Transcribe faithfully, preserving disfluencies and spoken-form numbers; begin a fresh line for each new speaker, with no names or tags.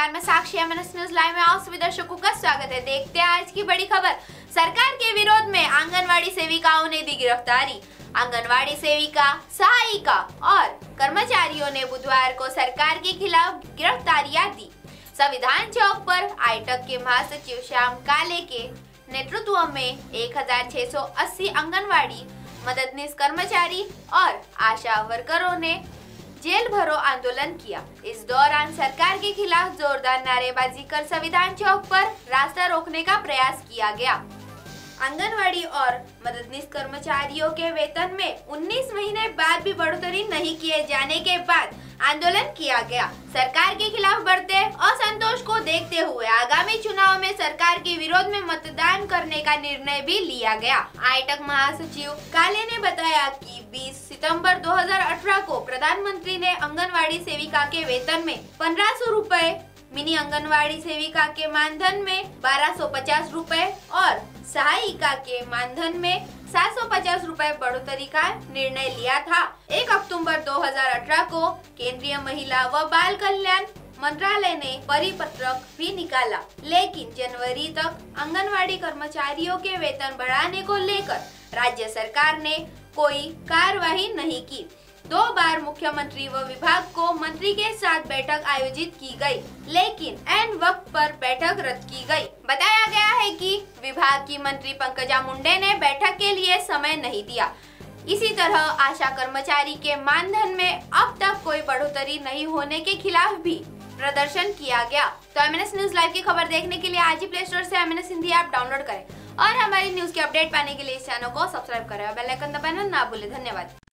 नमस्कार, मैं साक्षी MNS news live में आप सभी दर्शकों का स्वागत है। देखते हैं आज की बड़ी खबर। सरकार के विरोध में आंगनवाड़ी सेविकाओं ने दी गिरफ्तारी। आंगनवाड़ी सेविका, सहायिका और कर्मचारियों ने बुधवार को सरकार के खिलाफ गिरफ्तारियां दी। संविधान चौक पर आईटक के महासचिव श्याम काले के नेतृत्व में एक हजार छह सौ अस्सी आंगनवाड़ी मददनीश कर्मचारी और आशा वर्करों ने जेल भरो आंदोलन किया। इस दौरान सरकार के खिलाफ जोरदार नारेबाजी कर संविधान चौक पर रास्ता रोकने का प्रयास किया गया। आंगनवाड़ी और मददनीश कर्मचारियों के वेतन में उन्नीस महीने बाद भी बढ़ोतरी नहीं किए जाने के बाद आंदोलन किया गया। सरकार के खिलाफ बढ़ते असंतोष को देखते हुए आगामी चुनाव में सरकार के विरोध में मतदान करने का निर्णय भी लिया गया। आईटक महासचिव काले ने बताया कि बीस सितंबर दो हज़ार अठारह को प्रधानमंत्री ने आंगनवाड़ी सेविका के वेतन में पंद्रह सौ रूपए, मिनी आंगनवाड़ी सेविका के मानधन में बारह सौ पचास रूपए और सहायिका के मानधन में सात सौ पचास रूपए बढ़ोतरी का निर्णय लिया था। एक अक्टूबर दो हज़ार अठारह को केंद्रीय महिला व बाल कल्याण मंत्रालय ने परिपत्रक भी निकाला, लेकिन जनवरी तक आंगनवाड़ी कर्मचारियों के वेतन बढ़ाने को लेकर राज्य सरकार ने कोई कार्रवाई नहीं की। दो बार मुख्यमंत्री व विभाग को मंत्री के साथ बैठक आयोजित की गई, लेकिन ऐन वक्त पर बैठक रद्द की गई। बताया गया है कि विभाग की मंत्री पंकजा मुंडे ने बैठक के लिए समय नहीं दिया। इसी तरह आशा कर्मचारी के मानधन में अब तक कोई बढ़ोतरी नहीं होने के खिलाफ भी प्रदर्शन किया गया। तो एमएनएस न्यूज लाइव की खबर देखने के लिए आज ही प्ले स्टोर से एमएनएस हिंदी ऐप डाउनलोड करें और हमारी न्यूज की अपडेट पाने के लिए इस चैनल को सब्सक्राइब करें और बेल आइकन दबाना ना भूलें। धन्यवाद।